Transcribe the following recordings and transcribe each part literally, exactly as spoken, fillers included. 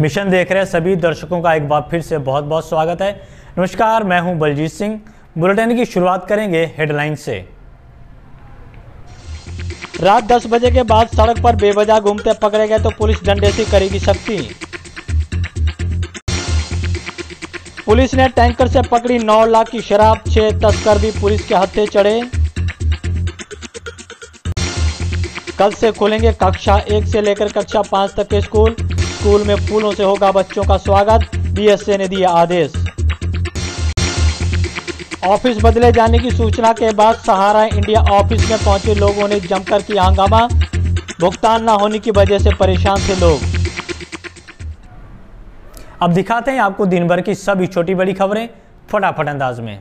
Mission देख रहे सभी दर्शकों का एक बार फिर से बहुत बहुत स्वागत है। नमस्कार, मैं हूं बलजीत सिंह। बुलेटिन की शुरुआत करेंगे हेडलाइन से। रात दस बजे के बाद सड़क पर बेवजह घूमते पकड़े गए तो पुलिस डंडे से करेगी सख्ती। पुलिस ने टैंकर से पकड़ी नौ लाख की शराब, छह तस्कर भी पुलिस के हत्थे चढ़े। कल से खुलेंगे कक्षा एक से लेकर कक्षा पाँच तक के स्कूल। स्कूल में फूलों से होगा बच्चों का स्वागत, बीएसए ने दिया आदेश। ऑफिस बदले जाने की सूचना के बाद सहारा इंडिया ऑफिस में पहुंचे लोगों ने जमकर किया हंगामा। भुगतान न होने की वजह से परेशान थे लोग। अब दिखाते हैं आपको दिन भर की सभी छोटी बड़ी खबरें फटाफट अंदाज में।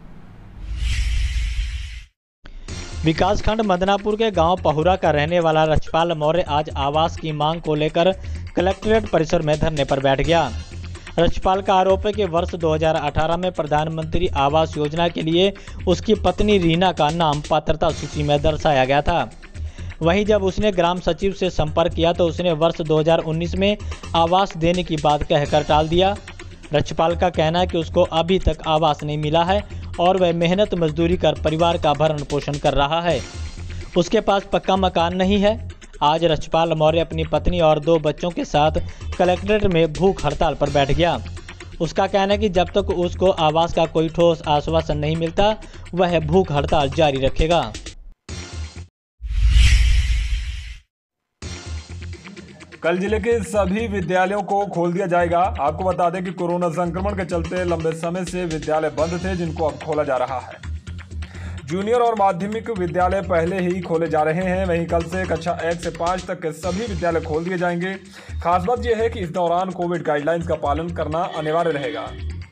विकासखंड मदनापुर के गांव पहुरा का रहने वाला रछपाल मौर्य आज आवास की मांग को लेकर कलेक्ट्रेट परिसर में धरने पर बैठ गया। रछपाल का आरोप है कि वर्ष दो हज़ार अठारह में प्रधानमंत्री आवास योजना के लिए उसकी पत्नी रीना का नाम पात्रता सूची में दर्शाया गया था। वहीं जब उसने ग्राम सचिव से संपर्क किया तो उसने वर्ष दो हज़ार उन्नीस में आवास देने की बात कहकर टाल दिया। रछपाल का कहना है कि उसको अभी तक आवास नहीं मिला है और वह मेहनत मजदूरी कर परिवार का भरण पोषण कर रहा है। उसके पास पक्का मकान नहीं है। आज रछपाल मौर्य अपनी पत्नी और दो बच्चों के साथ कलेक्ट्रेट में भूख हड़ताल पर बैठ गया। उसका कहना है कि जब तक उसको आवास का कोई ठोस आश्वासन नहीं मिलता वह भूख हड़ताल जारी रखेगा। कल जिले के सभी विद्यालयों को खोल दिया जाएगा। आपको बता दें कि कोरोना संक्रमण के चलते लंबे समय से विद्यालय बंद थे, जिनको अब खोला जा रहा है। जूनियर और माध्यमिक विद्यालय पहले ही खोले जा रहे हैं। वहीं कल से कक्षा एक से पाँच तक के सभी विद्यालय खोल दिए जाएंगे। खास बात यह है कि इस दौरान कोविड गाइडलाइंस का पालन करना अनिवार्य रहेगा।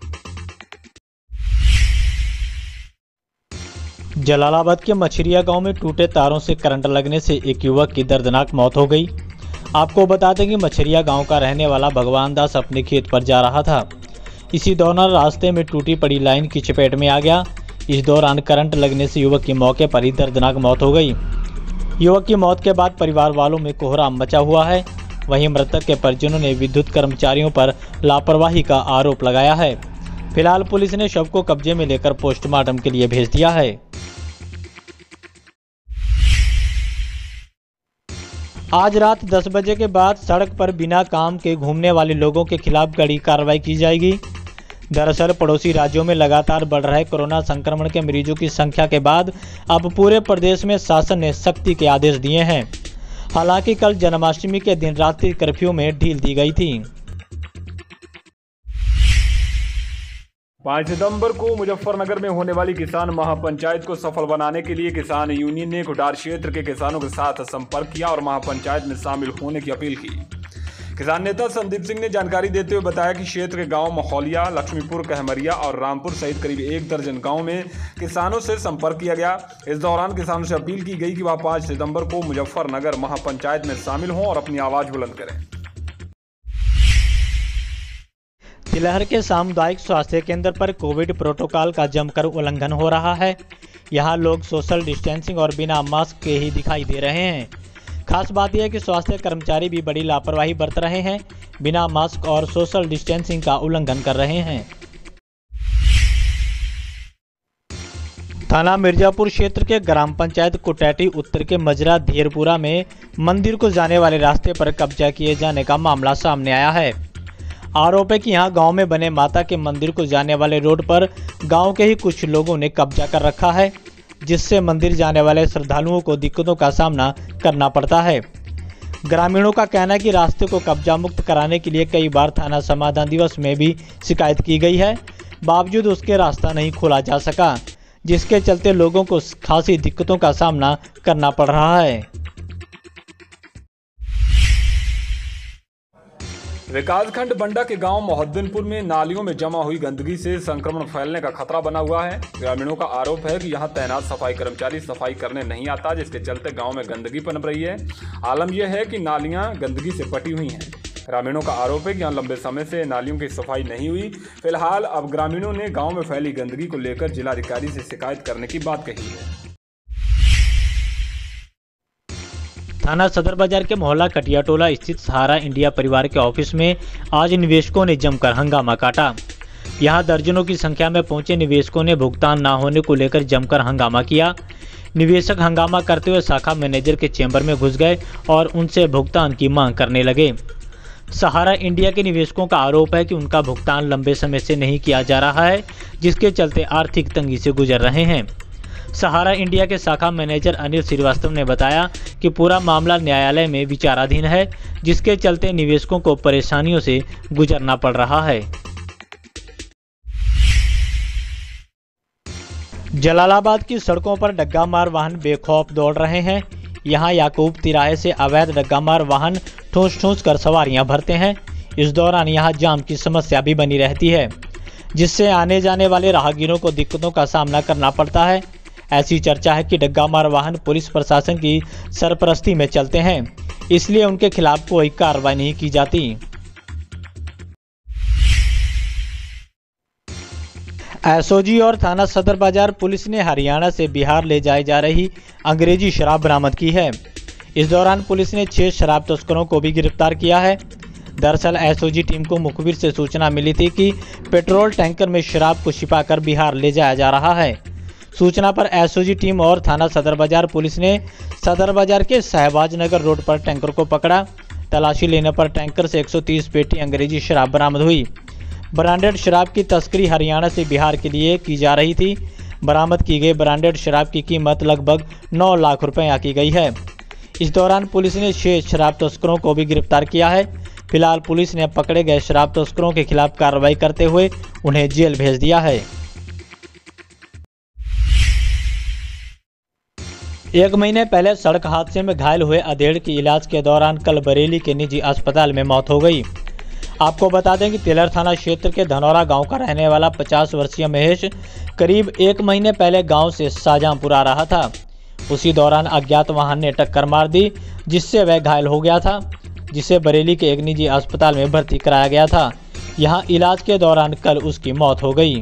जलालाबाद के मछरिया गांव में टूटे तारों से करंट लगने से एक युवक की दर्दनाक मौत हो गई। आपको बता दें कि मछरिया गांव का रहने वाला भगवान दास अपने खेत पर जा रहा था। इसी दौरान रास्ते में टूटी पड़ी लाइन की चपेट में आ गया। इस दौरान करंट लगने से युवक की मौके पर ही दर्दनाक मौत हो गई। युवक की मौत के बाद परिवार वालों में कोहराम मचा हुआ है। वहीं मृतक के परिजनों ने विद्युत कर्मचारियों पर लापरवाही का आरोप लगाया है। फिलहाल पुलिस ने शव को कब्जे में लेकर पोस्टमार्टम के लिए भेज दिया है। आज रात दस बजे के बाद सड़क पर बिना काम के घूमने वाले लोगों के खिलाफ कड़ी कार्रवाई की जाएगी। दरअसल पड़ोसी राज्यों में लगातार बढ़ रहे कोरोना संक्रमण के मरीजों की संख्या के बाद अब पूरे प्रदेश में शासन ने सख्ती के आदेश दिए हैं। हालांकि कल जन्माष्टमी के दिन रात्रि कर्फ्यू में ढील दी गई थी। पाँच सितंबर को मुजफ्फरनगर में होने वाली किसान महापंचायत को सफल बनाने के लिए किसान यूनियन ने खुटार क्षेत्र के किसानों के साथ संपर्क किया और महापंचायत में शामिल होने की अपील की। किसान नेता संदीप सिंह ने जानकारी देते हुए बताया कि क्षेत्र के गांव मखौलिया, लक्ष्मीपुर, कहमरिया और रामपुर सहित करीब एक दर्जन गांव में किसानों से संपर्क किया गया। इस दौरान किसानों से अपील की गई कि वह पाँच सितंबर को मुजफ्फरनगर महापंचायत में शामिल हों और अपनी आवाज बुलंद करें। तिलहर के सामुदायिक स्वास्थ्य केंद्र पर कोविड प्रोटोकॉल का जमकर उल्लंघन हो रहा है। यहां लोग सोशल डिस्टेंसिंग और बिना मास्क के ही दिखाई दे रहे हैं। खास बात यह है कि स्वास्थ्य कर्मचारी भी बड़ी लापरवाही बरत रहे हैं, बिना मास्क और सोशल डिस्टेंसिंग का उल्लंघन कर रहे हैं। थाना मिर्जापुर क्षेत्र के ग्राम पंचायत कुटैटी उत्तर के मजरा धीरपुरा में मंदिर को जाने वाले रास्ते पर कब्जा किए जाने का मामला सामने आया है। आरोप है कि यहां गांव में बने माता के मंदिर को जाने वाले रोड पर गांव के ही कुछ लोगों ने कब्जा कर रखा है, जिससे मंदिर जाने वाले श्रद्धालुओं को दिक्कतों का सामना करना पड़ता है। ग्रामीणों का कहना है कि रास्ते को कब्जा मुक्त कराने के लिए कई बार थाना समाधान दिवस में भी शिकायत की गई है, बावजूद उसके रास्ता नहीं खोला जा सका, जिसके चलते लोगों को खासी दिक्कतों का सामना करना पड़ रहा है। विकासखंड बंडा के गांव मोहद्दीनपुर में नालियों में जमा हुई गंदगी से संक्रमण फैलने का खतरा बना हुआ है। ग्रामीणों का आरोप है कि यहां तैनात सफाई कर्मचारी सफाई करने नहीं आता, जिसके चलते गांव में गंदगी पनप रही है। आलम यह है कि नालियां गंदगी से पटी हुई हैं। ग्रामीणों का आरोप है कि यहां लंबे समय से नालियों की सफाई नहीं हुई। फिलहाल अब ग्रामीणों ने गाँव में फैली गंदगी को लेकर जिलाधिकारी से शिकायत करने की बात कही है। थाना सदर बाजार के मोहल्ला कटियाटोला स्थित सहारा इंडिया परिवार के ऑफिस में आज निवेशकों ने जमकर हंगामा काटा। यहां दर्जनों की संख्या में पहुंचे निवेशकों ने भुगतान न होने को लेकर जमकर हंगामा किया। निवेशक हंगामा करते हुए शाखा मैनेजर के चैम्बर में घुस गए और उनसे भुगतान की मांग करने लगे। सहारा इंडिया के निवेशकों का आरोप है कि उनका भुगतान लंबे समय से नहीं किया जा रहा है, जिसके चलते आर्थिक तंगी से गुजर रहे हैं। सहारा इंडिया के शाखा मैनेजर अनिल श्रीवास्तव ने बताया कि पूरा मामला न्यायालय में विचाराधीन है, जिसके चलते निवेशकों को परेशानियों से गुजरना पड़ रहा है। जलालाबाद की सड़कों पर डग्गामार वाहन बेखौफ दौड़ रहे हैं। यहां याकूब तिराहे से अवैध डग्गामार वाहन ठूंस ठूंस कर सवारियां भरते हैं। इस दौरान यहां जाम की समस्या भी बनी रहती है, जिससे आने जाने वाले राहगीरों को दिक्कतों का सामना करना पड़ता है। ऐसी चर्चा है कि डग्गामार वाहन पुलिस प्रशासन की सरपरस्ती में चलते हैं, इसलिए उनके खिलाफ कोई कार्रवाई नहीं की जाती। एसओजी और थाना सदर बाजार पुलिस ने हरियाणा से बिहार ले जाई जा रही अंग्रेजी शराब बरामद की है। इस दौरान पुलिस ने छह शराब तस्करों को भी गिरफ्तार किया है। दरअसल एसओजी टीम को मुखबिर से सूचना मिली थी कि पेट्रोल टैंकर में शराब को छिपाकर बिहार ले जाया जा रहा है। सूचना पर एसओजी टीम और थाना सदर बाजार पुलिस ने सदर बाजार के शहबाज नगर रोड पर टैंकर को पकड़ा। तलाशी लेने पर टैंकर से एक सौ तीस पेटी अंग्रेजी शराब बरामद हुई। ब्रांडेड शराब की तस्करी हरियाणा से बिहार के लिए की जा रही थी। बरामद की गई ब्रांडेड शराब की कीमत लगभग नौ लाख रुपए आंकी गई है। इस दौरान पुलिस ने छह शराब तस्करों को भी गिरफ्तार किया है। फिलहाल पुलिस ने पकड़े गए शराब तस्करों के खिलाफ कार्रवाई करते हुए उन्हें जेल भेज दिया है। एक महीने पहले सड़क हादसे में घायल हुए अधेड़ की इलाज के दौरान कल बरेली के निजी अस्पताल में मौत हो गई। आपको बता दें कि तेलर थाना क्षेत्र के धनौरा गांव का रहने वाला पचास वर्षीय महेश करीब एक महीने पहले गांव से शाहजहांपुर आ रहा था। उसी दौरान अज्ञात वाहन ने टक्कर मार दी, जिससे वह घायल हो गया था, जिसे बरेली के एक निजी अस्पताल में भर्ती कराया गया था। यहां इलाज के दौरान कल उसकी मौत हो गई।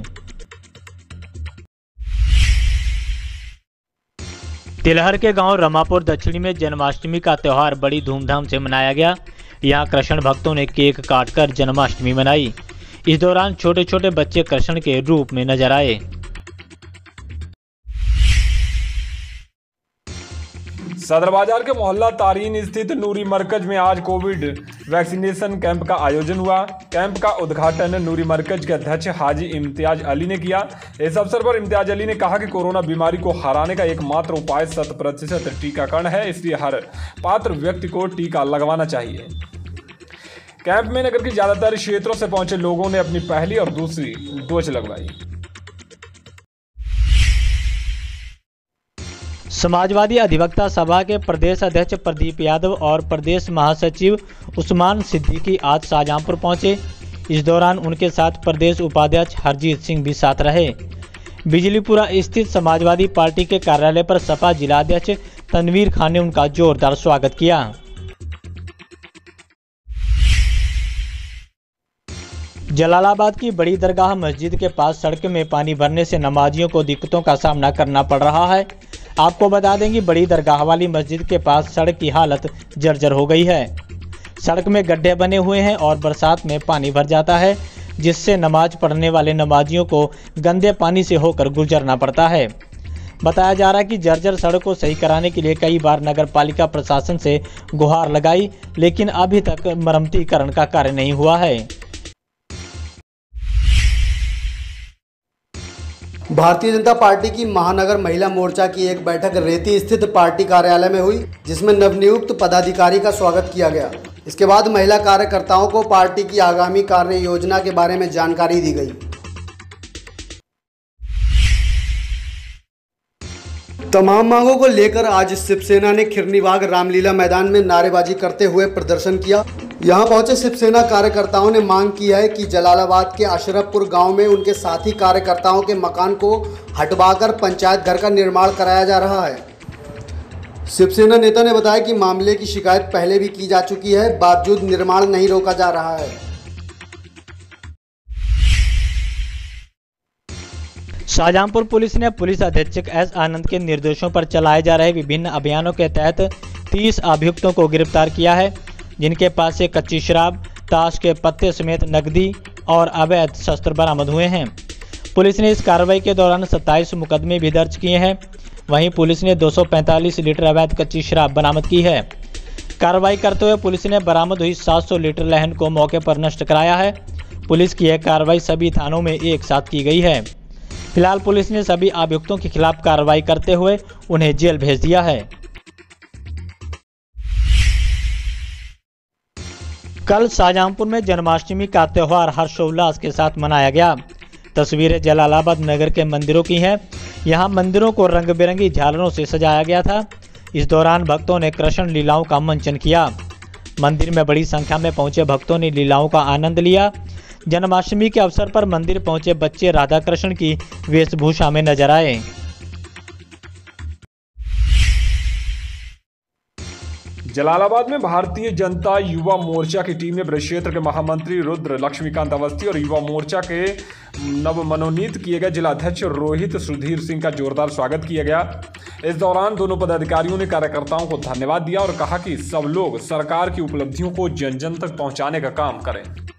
तिलहर के गांव रमापुर दक्षिणी में जन्माष्टमी का त्यौहार बड़ी धूमधाम से मनाया गया। यहां कृष्ण भक्तों ने केक काटकर जन्माष्टमी मनाई। इस दौरान छोटे छोटे बच्चे कृष्ण के रूप में नजर आए। सदर बाजार के मोहल्ला तारीन स्थित नूरी मरकज में आज कोविड वैक्सीनेशन कैंप का आयोजन हुआ। कैंप का उद्घाटन नूरी मरकज के अध्यक्ष हाजी इम्तियाज अली ने किया। इस अवसर पर इम्तियाज अली ने कहा कि कोरोना बीमारी को हराने का एकमात्र उपाय शत प्रतिशत टीकाकरण है, इसलिए हर पात्र व्यक्ति को टीका लगवाना चाहिए। कैंप में नगर के ज्यादातर क्षेत्रों से पहुंचे लोगों ने अपनी पहली और दूसरी डोज लगवाई। समाजवादी अधिवक्ता सभा के प्रदेश अध्यक्ष प्रदीप यादव और प्रदेश महासचिव उस्मान सिद्दीकी आज शाहजहांपुर पहुंचे। इस दौरान उनके साथ प्रदेश उपाध्यक्ष हरजीत सिंह भी साथ रहे। बिजलीपुरा स्थित समाजवादी पार्टी के कार्यालय पर सपा जिलाध्यक्ष तनवीर खान ने उनका जोरदार स्वागत किया। जलालाबाद की बड़ी दरगाह मस्जिद के पास सड़क में पानी भरने से नमाजियों को दिक्कतों का सामना करना पड़ रहा है। आपको बता दें कि बड़ी दरगाह वाली मस्जिद के पास सड़क की हालत जर्जर हो गई है। सड़क में गड्ढे बने हुए हैं और बरसात में पानी भर जाता है, जिससे नमाज पढ़ने वाले नमाजियों को गंदे पानी से होकर गुजरना पड़ता है। बताया जा रहा है कि जर्जर सड़क को सही कराने के लिए कई बार नगर पालिका प्रशासन से गुहार लगाई, लेकिन अभी तक मरम्मतीकरण का कार्य नहीं हुआ है। भारतीय जनता पार्टी की महानगर महिला मोर्चा की एक बैठक रेती स्थित पार्टी कार्यालय में हुई, जिसमें नवनियुक्त पदाधिकारी का स्वागत किया गया। इसके बाद महिला कार्यकर्ताओं को पार्टी की आगामी कार्य योजना के बारे में जानकारी दी गई। तमाम मांगों को लेकर आज शिवसेना ने खिरनीबाग रामलीला मैदान में नारेबाजी करते हुए प्रदर्शन किया। यहां पहुंचे शिवसेना कार्यकर्ताओं ने मांग की है कि जलालाबाद के अशरफपुर गांव में उनके साथी कार्यकर्ताओं के मकान को हटवाकर पंचायत घर का निर्माण कराया जा रहा है। शिवसेना नेता ने बताया कि मामले की शिकायत पहले भी की जा चुकी है, बावजूद निर्माण नहीं रोका जा रहा है। शाहजहांपुर पुलिस ने पुलिस अधीक्षक एस आनंद के निर्देशों पर चलाए जा रहे विभिन्न अभियानों के तहत तीस अभियुक्तों को गिरफ्तार किया है, जिनके पास से कच्ची शराब, ताश के पत्ते समेत नकदी और अवैध शस्त्र बरामद हुए हैं। पुलिस ने इस कार्रवाई के दौरान सत्ताईस मुकदमे भी दर्ज किए हैं। वहीं पुलिस ने दो सौ पैंतालीस लीटर अवैध कच्ची शराब बरामद की है। कार्रवाई करते हुए पुलिस ने बरामद हुई सात सौ लीटर लहन को मौके पर नष्ट कराया है। पुलिस की यह कार्रवाई सभी थानों में एक साथ की गई है। फिलहाल पुलिस ने सभी अभियुक्तों के खिलाफ कार्रवाई करते हुए उन्हें जेल भेज दिया है। कल शाहजहांपुर में जन्माष्टमी का त्यौहार हर्षोल्लास के साथ मनाया गया। तस्वीरें जलालाबाद नगर के मंदिरों की हैं। यहां मंदिरों को रंग बिरंगी झालरों से सजाया गया था। इस दौरान भक्तों ने कृष्ण लीलाओं का मंचन किया। मंदिर में बड़ी संख्या में पहुंचे भक्तों ने लीलाओं का आनंद लिया। जन्माष्टमी के अवसर पर मंदिर पहुंचे बच्चे राधा कृष्ण की वेशभूषा में नजर आए। जलालाबाद में भारतीय जनता युवा मोर्चा की टीम ने ब्रज क्षेत्र के महामंत्री रुद्र लक्ष्मीकांत अवस्थी और युवा मोर्चा के नव मनोनीत किए गए जिलाध्यक्ष रोहित सुधीर सिंह का जोरदार स्वागत किया गया। इस दौरान दोनों पदाधिकारियों ने कार्यकर्ताओं को धन्यवाद दिया और कहा कि सब लोग सरकार की उपलब्धियों को जन जन तक पहुंचाने का काम करें।